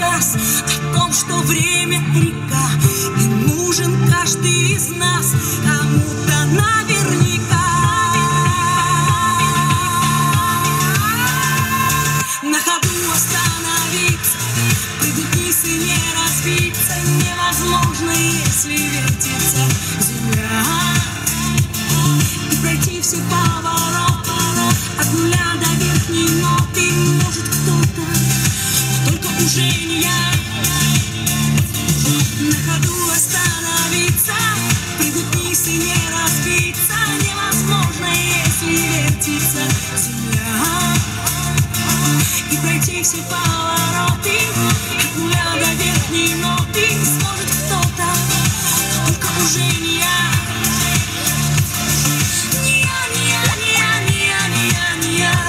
рассказ о том, что время река, и нужен каждый из нас кому-то наверняка. На ходу остановиться, прыгнуть вниз и не разбиться невозможно, если вертится земля. И пройти все повороты от нуля до верхней ноты может кто-то, но только уже не я. На ходу остановиться, прыгнуть вниз и не разбиться невозможно, если вертится земля. И пройти все повороты от нуля до верхней ноты сможет кто-то, но только уже не я. Не я, не я, не я, не я, не я, не я.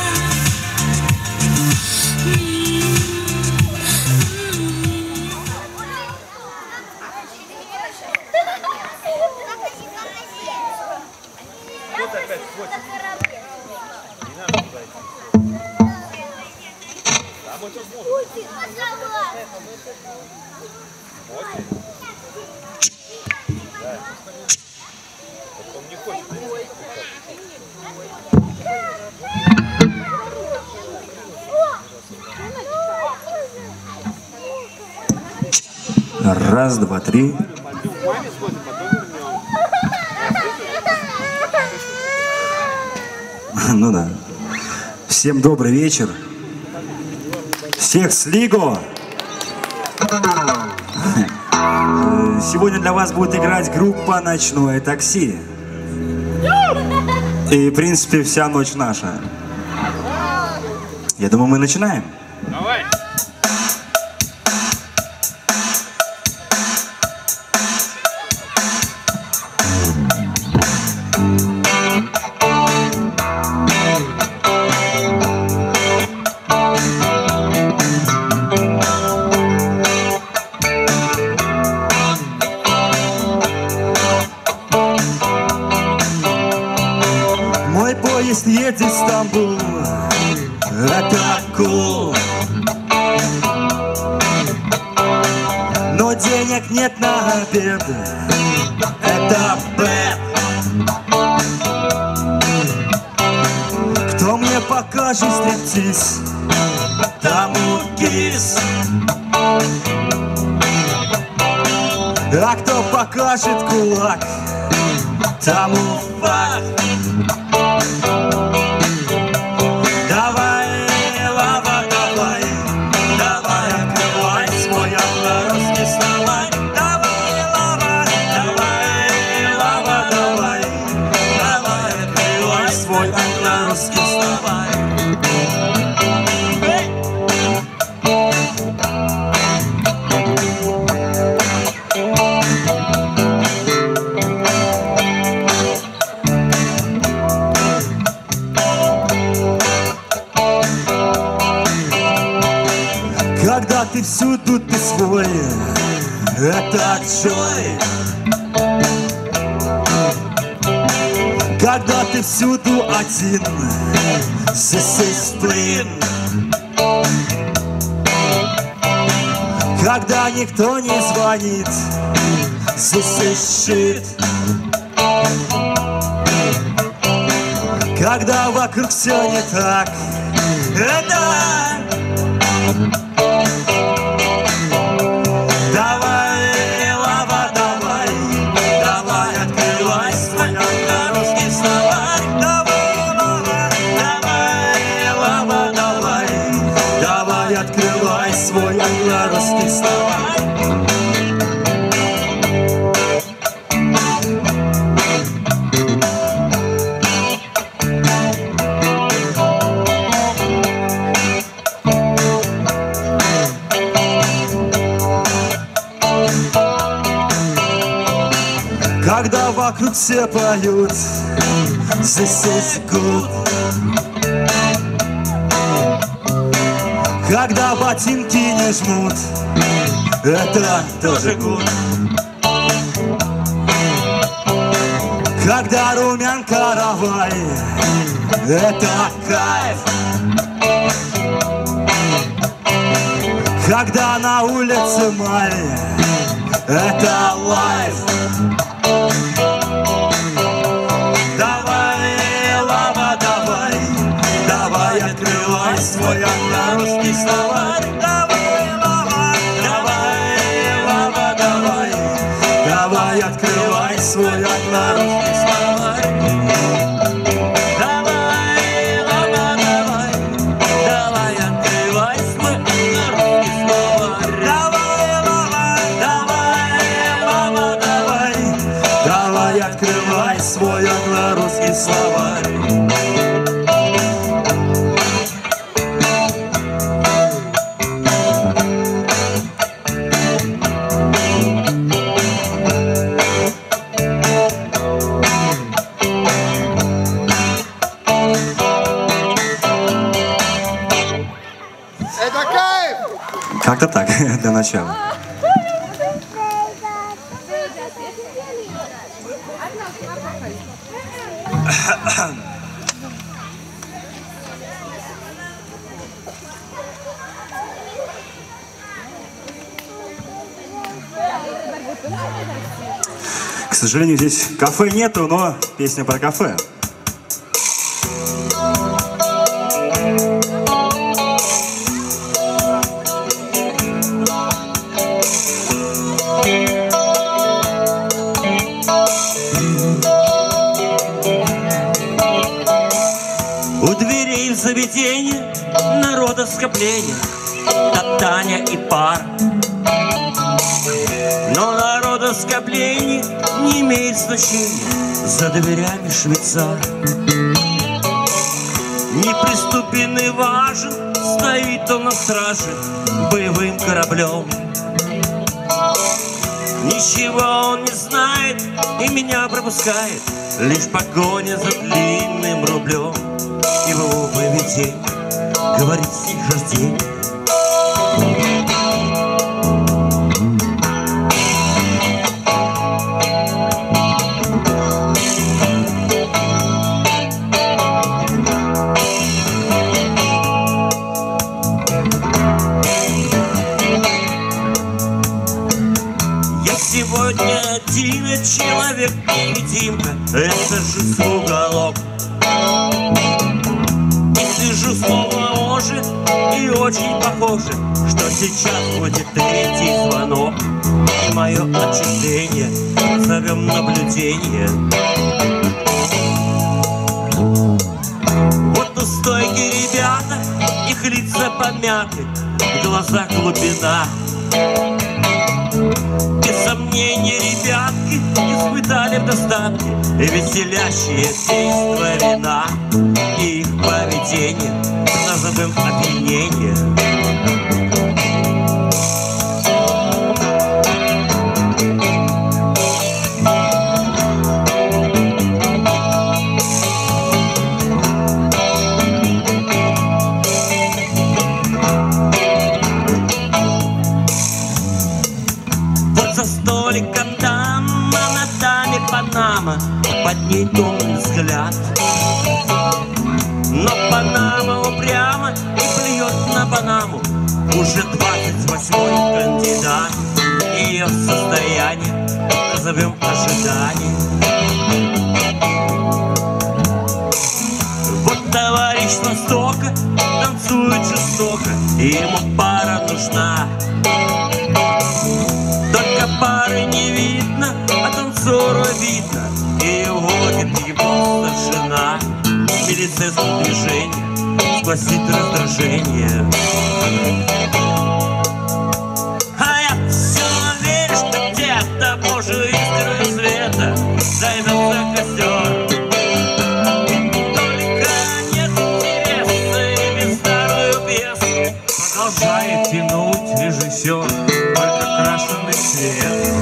Вот опять хватит. Не надо туда идти. А мы тут можем. Очень. Да. Так он не хочет. Раз, два, три. Ну да. Всем добрый вечер. Всех с Лиго. Сегодня для вас будет играть группа «Ночное такси». И, в принципе, вся ночь наша. Я думаю, мы начинаем. Давай. Мой поезд едет в Стамбул, это cool. Но денег нет на обед, это bad. Кто мне покажет стриптиз, тому кис. А кто покажет кулак, тому фак. Давай, лава, давай, давай, открывай свой англо-русский словарь. Давай, лава, давай, давай, открывай свой англо-русский словарь. Когда ты всюду ты свой, это Джой. Когда ты всюду один, this is Flynn. Когда никто не звонит, this is shit. Когда вокруг все не так, это... Давай, лава, давай, давай, открывай свой англо-русский словарь. Давай, лава, давай, давай, открывай свой англо-русский словарь. Когда вокруг все поют, this is good. Когда ботинки не жмут, это тоже good. Когда румянка каравай, это кайф. когда на улице май. Это лайф. Давай, лава, давай, давай, открывай свой английский словарь. Давай, лава, давай, лава, давай, давай, открывай свой английский словарь. Давай, лава, давай, давай, открывай свой английский словарь. Давай, лава, давай, лава, давай, давай, открывай свой английский словарь. Это кайф! Как-то так, для начала. К сожалению, здесь кафе нету, но песня про кафе. У дверей в заведение народа скопление, татаня и пар. Но народа скопление не имеет значения, за дверями швейцар. Неприступен и важен, стоит он на страже боевым кораблем. Ничего он не знает и меня пропускает, лишь погоня за длинным рублем. И в его поведении говорит стих рождения. Я сегодня один человек-невидимка, это же уголок. Сижу словно может и очень похоже, что сейчас будет третий звонок. И мое отчисление назовем наблюдение. Вот у стойки ребята, их лица помяты, в глазах глубина. Без сомнения, ребятки испытали в достатке веселящие действа вина. И их поведение назовем опьянение. Вот за столиком там, а на даме Панама, под ней томный взгляд. Но Панама упрямо и плюет на Панаму. Уже 28-й кандидат. Ее состояние назовем ожидание. Вот товарищ с Востока танцует жестоко, и ему пара нужна. Только пары не видно, а танцору видно, и уводит его старшина. Милицейское движение сгласит раздражение. А я все верю, что где-то Божию искру света займется костер. Только нет интереса и бездарную пьесу продолжает тянуть режиссер, только крашеный свет.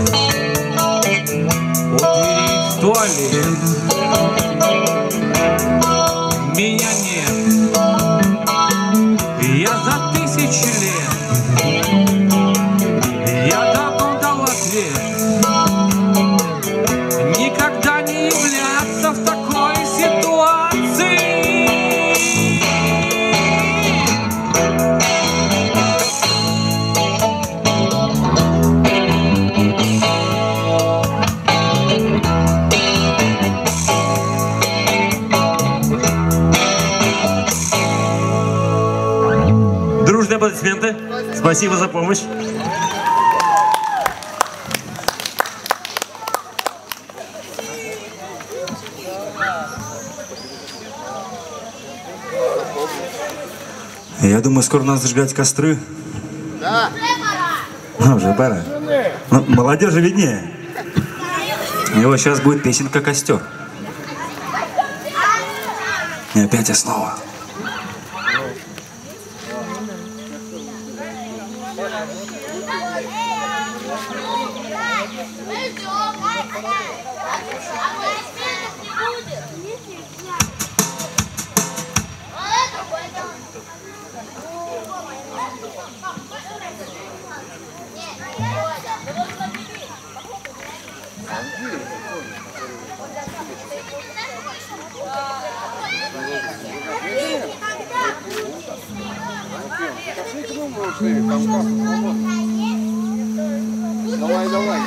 У двери в туалет меня нет, я за 1000 лет, я давно дал ответ. Никогда не являться в такой ситуации. Спасибо за помощь. Я думаю, скоро надо зажигать костры. Да. Ну, уже пора. Ну, молодежи виднее. У него сейчас будет песенка «Костер». И опять основа. Давай, давай.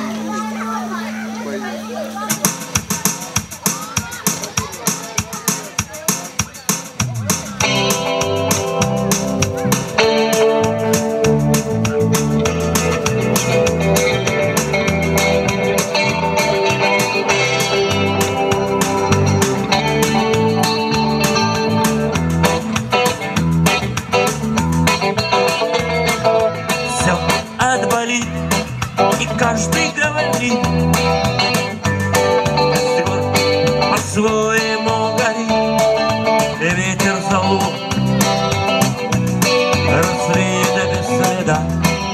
Все отболит, и каждый говорит, костер по-своему горит, и ветер залу рассвета без следа.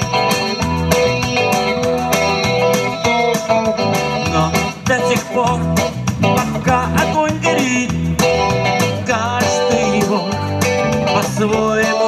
Но до тех пор, пока огонь горит, каждый его по-своему